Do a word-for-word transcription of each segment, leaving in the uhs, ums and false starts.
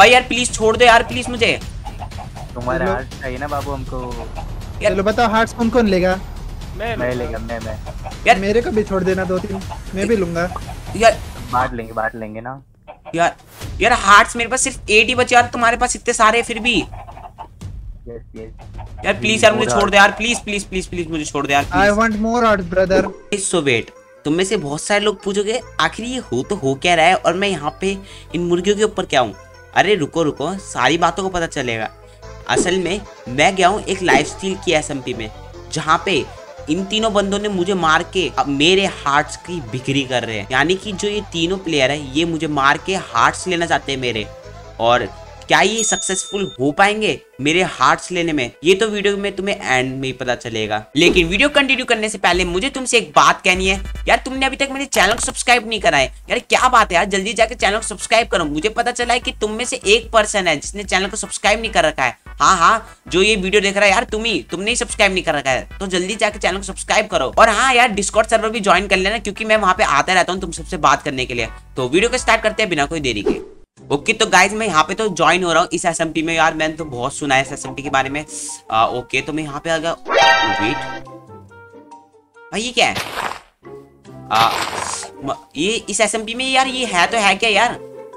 भाई यार प्लीज छोड़ दो यार, प्लीज मुझे। तुम्हारे हार्ट चाहिए ना बाबू हमको। चलो बताओ हार्ट्स कौन कौन लेगा? मैं मैं लेगा मैं मैं यार मेरे को भी छोड़ देना दो तीन, मैं भी लूंगा। यार बांट लेंगे बांट लेंगे ना यार। यार हार्ट्स मेरे पास सिर्फ एट ही बचे यार, तुम्हारे पास इतने सारे फिर भी। यस यस यार प्लीज यार मुझे छोड़ दे यार, प्लीज प्लीज प्लीज प्लीज मुझे छोड़ दे यार। I want more hearts brother. So wait, तुम में से बहुत सारे लोग पूछोगे आखिर ये हो तो हो क्या रहा है और मैं यहाँ पे इन मुर्गियों के ऊपर क्या हूँ। अरे रुको रुको, सारी बातों को पता चलेगा। असल में मैं गया हूँ एक लाइफस्टाइल की एसएमपी में, जहाँ पे इन तीनों बंदों ने मुझे मार के अब मेरे हार्ट्स की बिक्री कर रहे हैं। यानी कि जो ये तीनों प्लेयर है ये मुझे मार के हार्ट्स लेना चाहते हैं मेरे। और क्या ये सक्सेसफुल हो पाएंगे मेरे हार्ट्स लेने में, ये तो वीडियो में तुम्हें एंड में ही पता चलेगा। लेकिन वीडियो कंटिन्यू करने से पहले मुझे तुमसे एक बात कहनी है यार, तुमने अभी तक मेरे चैनल को सब्सक्राइब नहीं करा है यार, क्या बात है यार, जल्दी जाकर चैनल को सब्सक्राइब करो। मुझे पता चला है कि तुम में से एक पर्सन है जिसने चैनल को सब्सक्राइब नहीं कर रखा है। हाँ हाँ, जो ये वीडियो देख रहा है यार तुम ही, तुमने ही सब्सक्राइब नहीं कर रखा है, तो जल्दी जाकर चैनल को सब्सक्राइब करो। और हाँ यार, डिस्कॉर्ड सर्वर भी ज्वाइन कर लेना, क्योंकि मैं वहां पे आता रहता हूँ तुम सबसे बात करने के लिए। तो वीडियो को स्टार्ट करते हैं बिना कोई देरी के। ओके तो गाइज मैं यहाँ पे तो ज्वाइन हो रहा हूँ इस एसएमपी में। यार मैंने तो बहुत सुना है इस एसएमपी के बारे में। आ, ओके तो मैं यहाँ पे आ गया। वेट भाई ये क्या है? आ, ये इस एसएमपी में यार ये है तो है क्या यार?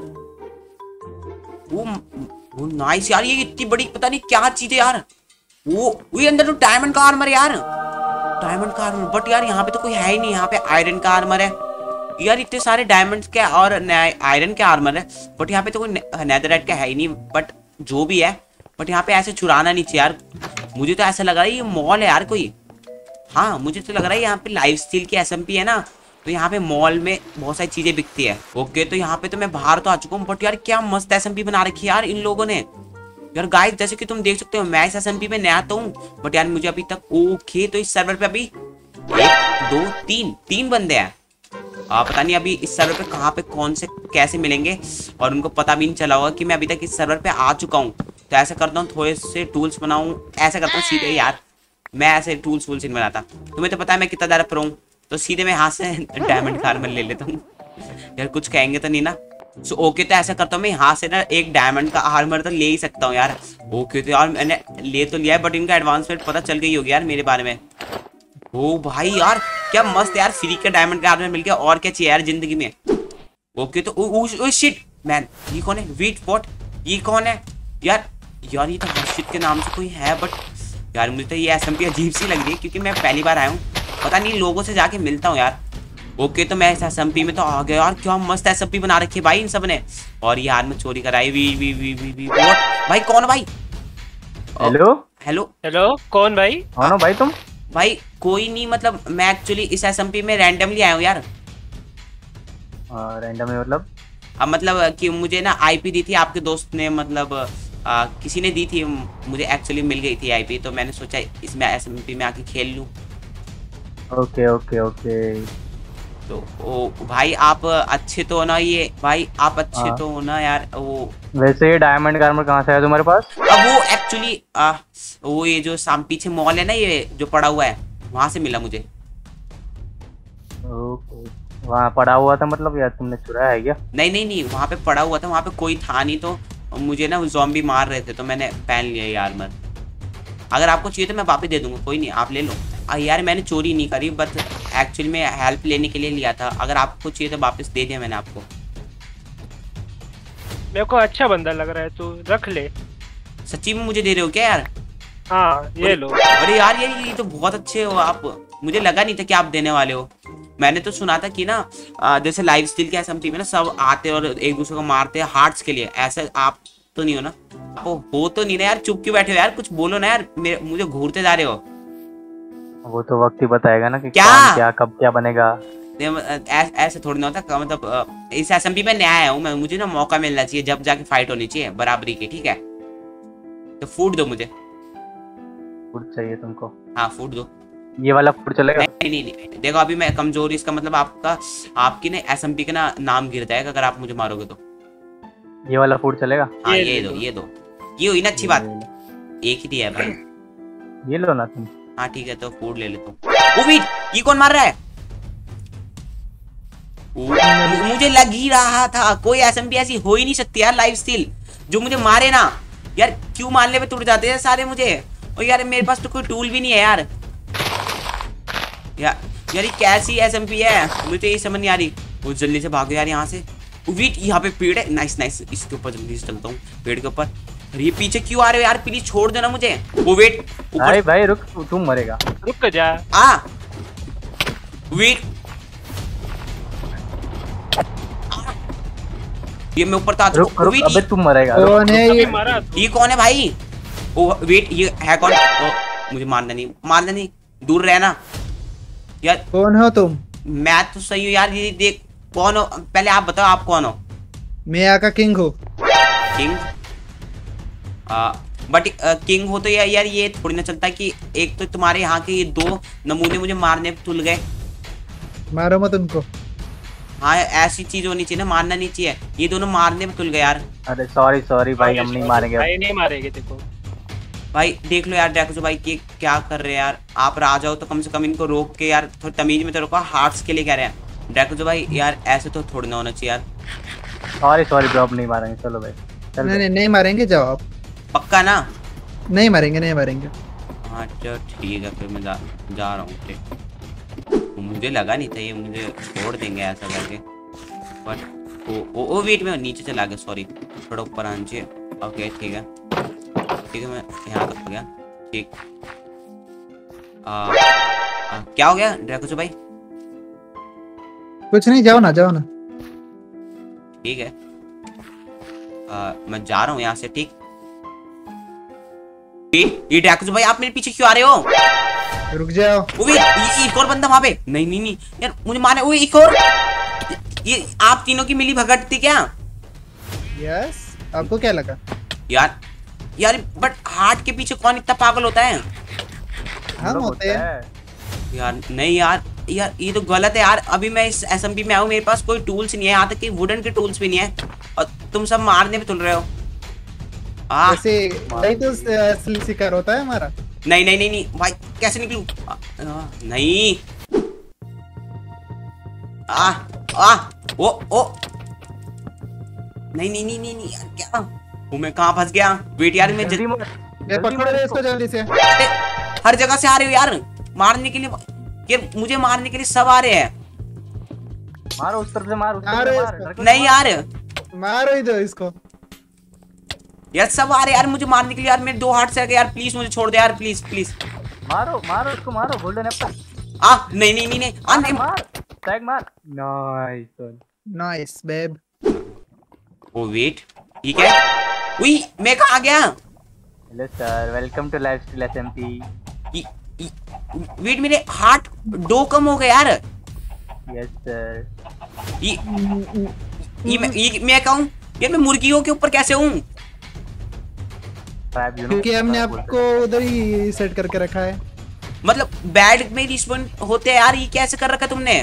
वो वो नाइस यार, ये इतनी बड़ी पता नहीं क्या चीज है यार। वो वो अंदर तो डायमंड का आर्मर यार, डायमंड का आर्मर। बट यार यहाँ पे तो कोई है ही नहीं, यहाँ पे आयरन का आर्मर है यार। इतने सारे डायमंड्स के और आयरन के आर्मर है, बट यहाँ पे तो कोई नेदरराइट का है ही नहीं। बट जो भी है, बट यहाँ पे ऐसे चुराना नहीं चाहिए यार। मुझे तो ऐसा लग रहा है ये मॉल है यार कोई। हाँ मुझे तो लग रहा है यहाँ पे लाइफस्टाइल की एसएमपी है ना, तो यहाँ पे मॉल में बहुत सारी चीजें बिकती है। ओके तो यहाँ पे तो मैं बाहर तो आ चुका हूँ, बट यार क्या मस्त एसएमपी बना रखी है यार इन लोगों ने। यार गाइस जैसे कि तुम देख सकते हो मैं इस एसएमपी में नया तो हूँ, बट यार मुझे अभी तक ओके तो इस सर्वर पे अभी एक दो तीन तीन बंदे हैं। आ, पता नहीं अभी इस सर्वर पे कहाँ पे कौन से कैसे मिलेंगे, और उनको पता भी नहीं चला होगा कि मैं अभी तक इस सर्वर पे आ चुका हूँ। तो ऐसा करता हूँ थोड़े से टूल्स बनाऊँ, ऐसा करता हूँ सीधे। यार मैं ऐसे टूल्स वूल्स नहीं बनाता, तुम्हें तो पता है मैं कितना ज़्यादा प्रो हूँ। तो सीधे मैं यहाँ से डायमंड का आर्मर ले लेता हूँ। यार कुछ कहेंगे तो नहीं ना। सो ओके तो ऐसा करता हूँ मैं यहाँ से ना एक डायमंड का आर्मर तो ले ही सकता हूँ यार। ओके तो यार मैंने ले तो लिया है, बट इनका एडवांसमेंट पता चल गई होगी यार मेरे बारे में। ओ भाई यार क्या मस्त यार, फ्री का डायमंड का आर्मर मिल गया, और क्या चाहिए यार जिंदगी में। ओके तो ओ, ओ, ओ शिट मैन, ये कौन है? वेट व्हाट, ये कौन है यार? यार ये तो हर्षित के नाम से कोई है, बट यार मुझे तो ये एसएमपी अजीब सी लग रही है, क्योंकि मैं पहली बार आया हूँ, पता नहीं लोगों से जाके मिलता हूँ यार। ओके तो मैं इस एसएमपी में तो आ गया यार। क्या मस्त एसएमपी बना रखी है भाई इन सब ने। और ये आर्मर चोरी कराई। We we we we we what भाई, कौन भाई? हेलो हेलो हेलो कौन भाई? कौन हो भाई तुम? भाई कोई नहीं, मतलब मैं एक्चुअली इस एसएमपी में रैंडमली आया हूँ यार। रैंडम मतलब? अब मतलब कि मुझे ना आईपी दी थी आपके दोस्त ने, मतलब आ, किसी ने दी थी मुझे, एक्चुअली मिल गई थी आईपी, तो मैंने सोचा इसमें एसएमपी में आके खेल लूँ। Okay okay okay. तो ओ भाई आप अच्छे तो हो ना? ये भाई आप अच्छे हाँ। तो हो ना यार? वो वैसे ये डायमंड का आर्मर कहाँ से आया तुम्हारे पास? अब वो एक्चुअली वो ये जो साम पीछे मॉल है ना ये जो पड़ा हुआ है, वहां से मिला मुझे। ओके, वहाँ पड़ा हुआ था मतलब यार तुमने चुराया है क्या? नहीं नहीं नहीं, वहां पे पड़ा हुआ था, वहां पे कोई था नहीं, तो मुझे ना ज़ॉम्बी मार रहे थे तो मैंने पहन लिया ये आर्मर। अगर आपको चाहिए तो मैं वापस दे दूंगा, कोई नहीं आप ले लो। आ, यार मैंने चोरी नहीं करी, बट एक्चुअली में हेल्प लेने के लिए लिया था। अगर आपको चाहिए तो वापस दे दिया मैंने आपको। मेरे को अच्छा बंदा लग रहा है, तू रख ले। सच्ची में मुझे दे रहे हो क्या यार? हाँ ये लो। अरे यार ये ये तो बहुत अच्छे हो आप, मुझे लगा नहीं था कि आप देने वाले हो। मैंने तो सुना था कि ना आ, जैसे लाइफस्टाइल के एसएमपी में ना सब आते और एक दूसरे को मारते हैं हार्ट्स के लिए, ऐसा आप तो नहीं हो ना? आप हो तो नहीं ना यार? चुप क्यों बैठे हो यार, कुछ बोलो ना यार, मेरे मुझे घूरते जा रहे हो। वो तो वक्त ही बताएगा ना कि क्या कौन क्या कब क्या बनेगा। ऐसे थोड़ी ना होता, मतलब इस एसएमपी में नया आया हूँ मैं, मुझे ना मौका मिलना चाहिए, जब जाके फाइट होनी चाहिए बराबरी की, ठीक है? तो फूड दो मुझे। फूड चाहिए तुमको? हाँ फूड दो। ये वाला फूड चलेगा? नहीं नहीं नहीं, देखो अभी मैं कमजोर, इसका मतलब आपका आपकी ना एसएमपी का ना नाम गिर जाएगा अगर आप मुझे मारोगे तो। ये वाला फूड चलेगा? हाँ ये दो ये दो, ये हुई ना अच्छी बात, एक ही दिया है भाई। ये लो ना तुम। हाँ ठीक है तो फूड ले लेता हूँ। ये कौन मार रहा है? मुझे लग ही रहा था, कोई एसएमपी ऐसी हो ही नहीं सकती यार लाइफस्टाइल। जो मुझे मारे ना यार, क्यों मारने पे टूट जाते हैं सारे मुझे। और यार मेरे पास तो कोई टूल भी नहीं है यार। यार यार ये कैसी एसएमपी है, मुझे तो ये समझ नहीं आ रही। वो जल्दी से भागो यार यहाँ से। वीट यहाँ पे पेड़ है, नाइस नाइस, इसके ऊपर जल्दी से चलता हूँ पेड़ के ऊपर। अरे ये पीछे क्यों आ रहे हो यार, प्लीज छोड़ देना मुझे। वो वेट भाई भाई रुक, तू तुम मरेगा। रुक जा। आ वेट, ये मैं ऊपर था। रुक रुक, अबे तुम मरेगा। कौन है ये? मारा तू। ये कौन है भाई? ओ वेट, ये है कौन? ओ, मुझे मारना नहीं, मारना नहीं, दूर रहना यार। कौन हो तुम? मैं तो सही हूँ यार। ये देख कौन हो, पहले आप बताओ आप कौन हो? मैं यहाँ का किंग हूँ। किंग? बट किंग हो तो यार यार ये थोड़ी ना चलता कि एक तो तुम्हारे यहाँ के ये दो नमूने मुझे मारने पे तुल गए। मारो मत उनको। हाँ ऐसी चीज होनी चाहिए ना, मारना नहीं चाहिए। ये दोनों मारने पे तुल गए यार। अरे सॉरी सॉरी भाई, हम नहीं मारेंगे। भाई नहीं मारेंगे देखो। भाई देख लो यार डेको भाई ये क्या कर रहे हैं यार। आप राजा हो तो कम से कम इनको रोक के यार थोड़ी तमीज में तो रोको। हार्ट्स के लिए कह रहे हैं डेको भाई, यार ऐसे तो थोड़ी ना होना चाहिए यार। सॉरी सॉरी ब्रो, अब नहीं मारेंगे। चलो भाई चल। नहीं नहीं नहीं मारेंगे, जाओ आप। पक्का ना? नहीं मारेंगे नहीं मारेंगे। हाँ चलो ठीक है, फिर मैं जा, जा रहा हूँ। ठीक, मुझे लगा नहीं था ये मुझे छोड़ देंगे ऐसा करके। बट ओ ओ, ओ वेट में नीचे चला गया, सॉरी थोड़ा ऊपर आना चाहिए। ओके ठीक है ठीक है, मैं यहाँ तक हो गया। ठीक, आ, आ, क्या हो गया ड्रैको भाई? कुछ नहीं, जाओ ना जाओ ना। ठीक है, आ, मैं जा रहा हूँ यहाँ से। ठीक, ये ड्रैको भाई आप मेरे पीछे क्यों आ रहे हो? रुक जाओ। वो भी ये एक और बंदा वहां पे। नहीं नहीं नहीं यार मुझे मारे। वो एक और, ये आप तीनों की मिली भगत थी क्या? यस, आपको क्या लगा? यार यार बट हार्ट के पीछे कौन इतना पागल होता है? हम होते हैं यार। नहीं यार यार ये तो गलत है यार। अभी मैं इस एसएमपी में आऊँ, मेरे पास कोई टूल्स नहीं है, यहाँ तक कि वुडन के टूल्स भी नहीं है, और तुम सब मारने पे तुल रहे हो। आ, वैसे नहीं तो असली शिकार होता है हमारा। नहीं नहीं नहीं नहीं भाई, कैसे निकलूं? आ, आ, नहीं आ आ ओ ओ नहीं नहीं नहीं नहीं, नहीं यार क्या वो, मैं कहाँ फंस गया? वेट यार मैं जल्दी जल... मार, ये जल्दी पकड़ो मार इसको जल्दी से। अरे, हर जगह से आ रहे हो यार मारने के लिए। यार मुझे मारने के लिए सब आ रहे हैं। मारो उस तरफ से, मार उस तरफ मारो से, इसको। मार। नहीं यार मारो इधर इसको। यार सब आ रहे हैं यार मुझे मारने के लिए। यार मेरे दो हार्ट से आ गए यार, प्लीज मुझे छोड़ दे यार, प्लीज प्लीज। मारो मारो उसको, मारो गोल्डन एप्पल। आ नहीं नहीं नहीं नहीं आ नहीं मार, टैग मार। Nice nice babe. Oh wait, ठीक है। उई मैं कहाँ गया? Hello sir, welcome to lifestyle SMP. इ- इ- वेट मेरे हार्ट दो कम हो गए यार। Yes sir. ये ये मैं ये मैं कहूँ यार, मैं मुर्गियों के ऊपर कैसे हूँ? ट्रैप यू नो, क्योंकि हमने आपको उधर ही सेट करके रखा है। मतलब बैड में रिस्पॉन्ड होते हैं यार, ये कैसे कर रखा तुमने?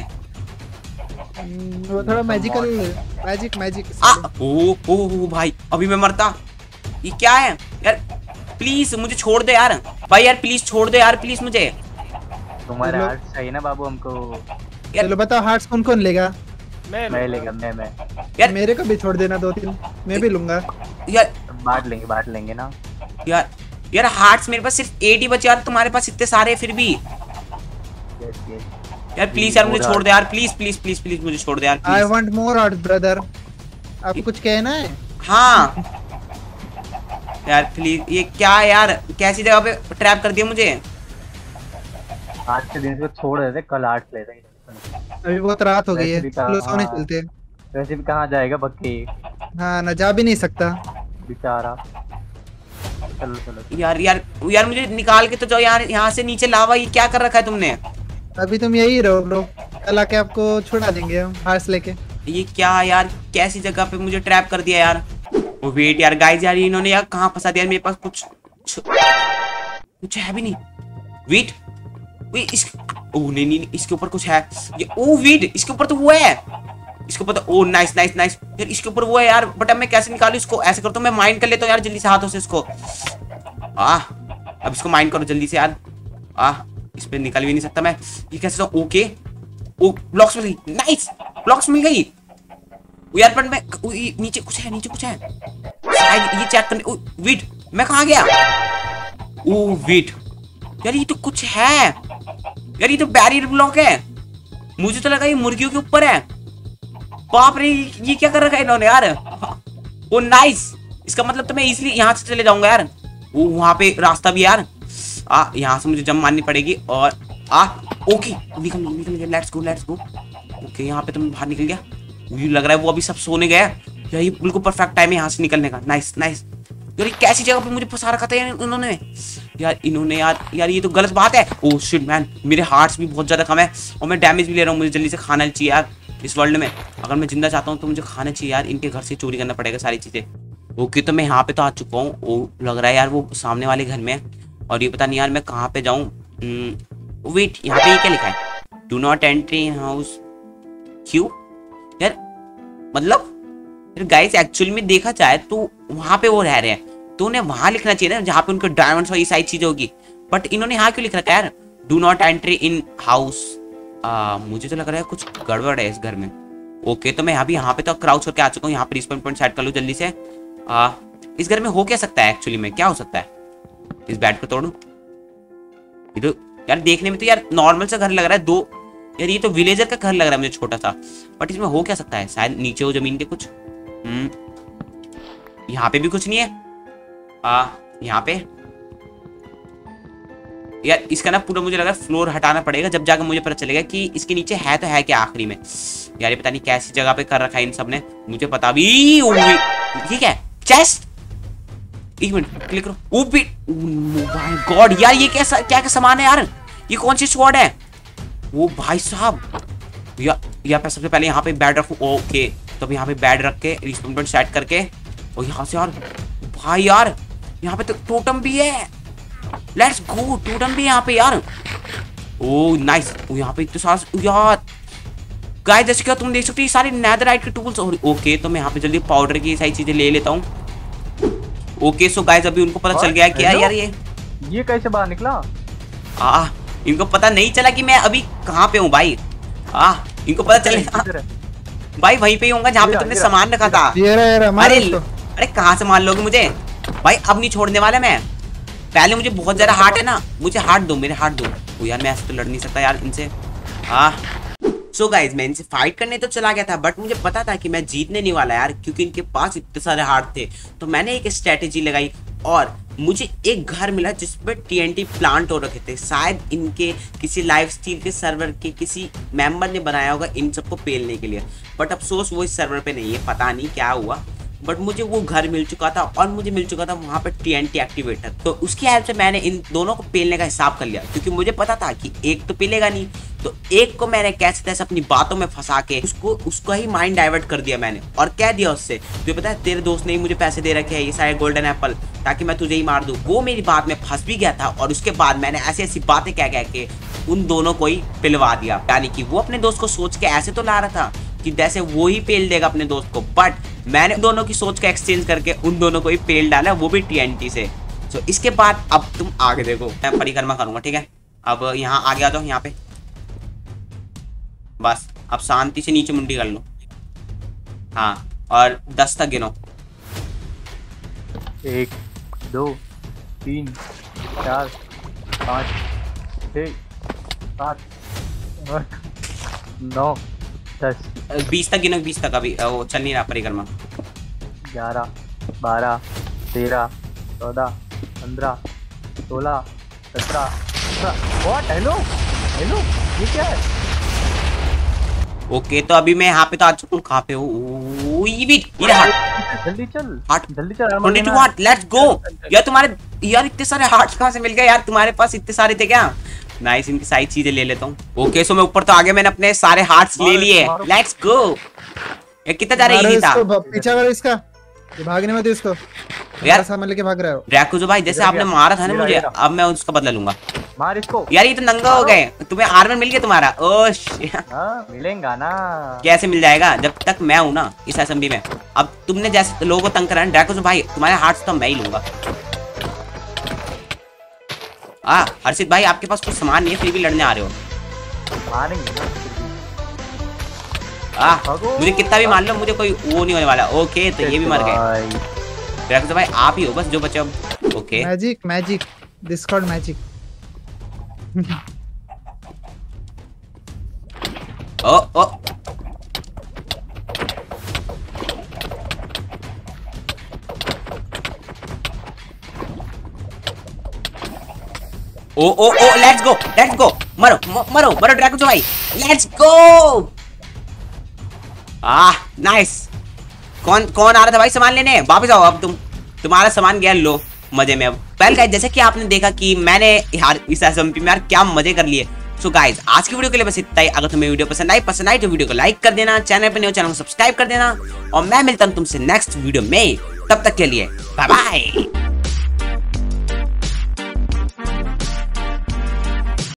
हम्म, वो थोड़ा मैजिकल मैजिक मैजिक। आ ओ ओ ओ भाई अभी मैं मरता। ये क्या है यार? प्लीज मुझे छोड़ दे यार भाई, यार प्लीज छोड़ दे यार, प्लीज मुझे। तुम्हारे चलो। हार्ट चाहिए ना बाबू हमको। यार चलो बताओ हार्ट्स कौन कौन लेगा? मैं मैं लेगा, मैं मैं यार मेरे को भी छोड़ देना दो तीन, मैं भी लूंगा। यार बांट लेंगे बांट लेंगे ना। यार यार हार्ट्स मेरे पास सिर्फ एट ही बचे यार, तुम्हारे पास इतने सारे हैं फिर भी। Yes yes. यार प्लीज यार मुझे छोड़ दे यार, प्लीज प्लीज प्लीज प्लीज मुझे छोड़ दे यार I please. Want more hearts brother. आपको कुछ कहना है? हाँ यार प्लीज। ये क्या है यार, कैसी जगह पे ट्रैप कर दिया मुझे? आज के दिन से छोड़ देते, कल आठ ले रहे। अभी बहुत रात हो गई है, वैसे भी कहा- चलो सोने हाँ। चलते हैं। वैसे भी कहाँ जाएगा बक्के हाँ ना, जा भी नहीं सकता। बेचारा। चलो चलो। यार यार यार मुझे निकाल के तो जाओ यार यहाँ से नीचे। लावा ये क्या कर रखा है तुमने? अभी तुम यही रहो ब्रो, कल आके आपको छुड़ा देंगे हम हार्ट्स लेके। ये क्या है यार, कैसी जगह पे मुझे ट्रैप कर दिया यार। ओ वेट यार गाइस, यार इन्होंने यार कहाँ फंसा दिया? मेरे पास कुछ कुछ है भी नहीं। वेट वेट इस ओ नहीं नहीं नहीं, इसके ऊपर कुछ है। ये ओ वेट इसके ऊपर तो वो है, इसके ऊपर तो ओ नाइस नाइस नाइस यार, इसके ऊपर वो है यार। बट अब मैं कैसे निकालूं इसको? ऐसे करता हूँ मैं, माइंड कर लेता हूँ यार जल्दी से हाथों से इसको। आ अब इसको माइंड करो जल्दी से यार। आ इस पे निकल भी नहीं सकता मैं। ये कैसे? ओके ओ ब्लॉक्स मिल गई, नाइस ब्लॉक्स मिल गई। यार पर मैं नीचे कुछ है, नीचे कुछ है शायद, ये चेक करने। वेट, मैं कहाँ गया? ओ वेट यार, ये तो कुछ है यार, ये तो बैरियर ब्लॉक है। मुझे तो लगा ये मुर्गियों के ऊपर है। बाप रे, ये क्या कर रखा है इन्होंने यार। ओ नाइस, इसका मतलब तो मैं इजीली यहाँ से चले जाऊंगा यार। वो वहां पे रास्ता भी यार। आ यहाँ से मुझे जंप मारनी पड़ेगी और आ ओके निकल निकल गया। Let's go let's go. Okay यहाँ पे तो मैं बाहर निकल गया। मुझे लग रहा है वो अभी सब सोने गया। यही बिल्कुल परफेक्ट टाइम है यहाँ से निकलने का। Nice nice. यार कैसी जगह पे मुझे फंसा रखा था इन्होंने यार। इन्होंने यार यार ये तो गलत बात है। ओह शिट मैन, मेरे हार्ट्स भी बहुत ज्यादा कम है और मैं डैमेज भी ले रहा हूँ। मुझे जल्दी से खाना चाहिए यार इस वर्ल्ड में। अगर मैं जिंदा चाहता हूँ तो मुझे खाना चाहिए यार। इनके घर से चोरी करना पड़ेगा सारी चीजें। ओके तो मैं यहाँ पे तो आ चुका हूँ। ओ लग रहा है यार वो सामने वाले घर में है और ये पता नहीं यार मैं कहाँ पे जाऊँ। वेट, यहाँ पे ये क्या लिखा है? Do not entry house. क्यों यार? मतलब गाइस एक्चुअली में देखा जाए तो वहां पे वो रह रहे हैं तो उन्हें वहां लिखना चाहिए ना जहाँ पे उनके डायमंड्स और ये सारी चीजें होगी। बट इन्होंने यहाँ क्यों लिख रखा है यार? Do not entry in house. मुझे तो लग रहा है कुछ गड़बड़ है इस घर में। ओके तो मैं यहाँ भी यहाँ पे तो क्राउच करके आ चुका हूँ। यहाँ पे रिस्पॉन पॉइंट सेट कर लूँ जल्दी से। आ, इस घर में हो क्या सकता है एक्चुअली में? क्या हो सकता है? इस बेड को तोड़ू? ये तो यार देखने में तो यार नॉर्मल सा घर लग रहा है। दो यार ये तो विलेजर का घर लग रहा है मुझे, छोटा सा। बट इसमें हो क्या सकता है? शायद नीचे हो जमीन के कुछ। हम्म यहाँ पे भी कुछ नहीं है। आ यहाँ पे यार इसका ना पूरा मुझे लगा फ्लोर हटाना पड़ेगा जब जाकर मुझे पता चलेगा कि इसके नीचे है तो है क्या आखिरी में। यार ये पता नहीं कैसी जगह पे कर रखा है इन सब ने, मुझे पता भी। ठीक है चेस्ट, एक मिनट क्लिक करो। ओ माय गॉड यार, ये कैसा क्या क्या सामान है यार? ये कौन सी स्वॉर्ड है? वो भाई साहब या यहाँ पे सबसे पहले यहाँ पे बेड रखू। ओके तो अब यहाँ पे बेड रख के रिस्पॉन पॉइंट सेट करके और यहाँ से यार भाई यार यहाँ पे तो टोटम भी है। लेट्स गो, टोटम भी है यहाँ पे यार। Oh nice. यहाँ पे इतने सारे यार गाइस, जैसे क्या तुम देख सकते हो ये सारे नेदरराइट के टूल्स। और ओके तो मैं यहाँ पे जल्दी पाउडर की सारी चीजें ले लेता हूँ। ओके सो गाइस अभी उनको पता चल गया क्या यार ये ये कैसे बाहर निकला? आ इनको पता नहीं चला कि मैं अभी कहाँ पे हूँ भाई। आ इनको पता चलेगा भाई वहीं पे ही होगा जहाँ पे तुमने सामान रखा था। अरे अरे कहाँ से मान लोगे मुझे भाई? अब नहीं छोड़ने वाला मैं। पहले मुझे बहुत ज्यादा हार्ट है ना, मुझे हार्ट दो, मेरे हार्ट दो। ओ यार मैं ऐसे तो लड़ नहीं सकता यार इनसे। हाँ सो गाइज मैं इनसे फाइट करने तो चला गया था बट मुझे पता था कि मैं जीतने नहीं वाला यार, क्योंकि इनके पास इतने सारे हार्ट थे। तो मैंने एक स्ट्रेटेजी लगाई और मुझे एक घर मिला जिसपे टीएनटी प्लांट हो रखे थे। शायद इनके किसी लाइव स्टील के सर्वर के किसी मेंबर ने बनाया होगा इन सबको पेलने के लिए। बट अफसोस वो इस सर्वर पे नहीं है, पता नहीं क्या हुआ। बट मुझे वो घर मिल चुका था और मुझे मिल चुका था वहां पे टीएनटी एक्टिवेटर। तो उसकी हेल्प से मैंने इन दोनों को पेलने का हिसाब कर लिया, क्योंकि मुझे पता था कि एक तो पेलेगा नहीं। तो एक को मैंने कैसे तैसे अपनी बातों में फंसा के उसको उसको ही माइंड डाइवर्ट कर दिया मैंने और कह दिया उससे, तुझे पता है तेरे दोस्त ने ही मुझे पैसे दे रखे हैं ये सारे गोल्डन एप्पल ताकि मैं तुझे ही मार दूं। वो मेरी बात में फंस भी गया था और उसके बाद मैंने ऐसी ऐसी बातें कह कह के उन दोनों को ही पिलवा दिया। यानी कि वो अपने दोस्त को सोच के ऐसे तो ला रहा था कि जैसे वो ही पेल देगा अपने दोस्त को, बट मैंने दोनों की सोच का एक्सचेंज करके उन दोनों को ही पेल डाला, वो भी टीएनटी से। तो इसके बाद अब तुम आगे देखो, मैं परिक्रमा करूंगा ठीक है। अब यहाँ आगे आ जाओ, यहाँ पे बस अब शांति से नीचे मुंडी कर लो। हाँ और दस तक गिनो। एक दो तीन चार पाँच छः सात आठ नौ दस बीस तक गिनो, बीस तक। अभी वो चल नहीं रहा परिक्रमा। ग्यारह बारह तेरह चौदह पंद्रह सोलह सत्रह। व्हाट? हेलो हेलो ये क्या है? ओके तो अभी मैं यहाँ पे तो आ चुका हूँ। कहाँ पे हूँ? ये भी ये हार्ट, जल्दी चल हार्ट जल्दी चल। Twenty two heart, let's go. यार तुम्हारे यार इतने सारे हार्ट्स कहाँ से मिल गए यार? तुम्हारे पास इतने सारे थे क्या? नाइस, इनकी सारी चीजें ले लेता हूँ। ओके सो मैं ऊपर तो आगे मैंने अपने सारे हार्ट्स ले लिए। Let's go. ये कितना जा रहा है? इजी था। पीछा करो इसका, ये भागने मत इसको यार, सामान लेके भाग रहा हो। ड्रैकुजो भाई जैसे आपने मारा था ना मुझे, अब मैं उसका बदला लूंगा। मार इसको। यार ये तो नंगा हो गए। तुम्हें आर्मर मिल गया तुम्हारा? ओह हाँ, मिलेगा ना। कैसे मिल जाएगा जब तक मैं हूं ना इस असेंबली में। अब तुमने जैसे लोगों को तंग करा है ड्रैकुजो भाई, तुम्हारे हार्ट्स तो मैं ही लूंगा। आ हर्षित भाई आपके पास कुछ सामान नहीं है फिर भी लड़ने आ रहे हो। मारेंगे। आह मुझे कितना भी मान लो मुझे कोई वो नहीं होने वाला। ओके तो ये भी मर गए। ड्रैगन भाई आप ही हो बस जो बचे अब। Okay magic magic this called magic. ओ ओ ओ ओ ओ लेट्स गो लेट्स गो मरो म- मरो मरो ड्रैगन भाई लेट्स गो। Ah nice. कौन कौन आ रहा था भाई सामान लेने? वापस आओ अब तुम तुम्हारा सामान गया लो मजे में। अब पहले गाइस जैसे कि आपने देखा कि मैंने यार इस एसएमपी में यार क्या मजे कर लिए। सो गाइस आज की वीडियो के लिए बस इतना ही। अगर तुम्हें वीडियो पसंद आई पसंद आई तो वीडियो को लाइक कर देना, चैनल पे नए हो चैनल को सब्सक्राइब कर देना और मैं मिलता हूं तुमसे नेक्स्ट वीडियो में। तब तक के लिए बाय बाय।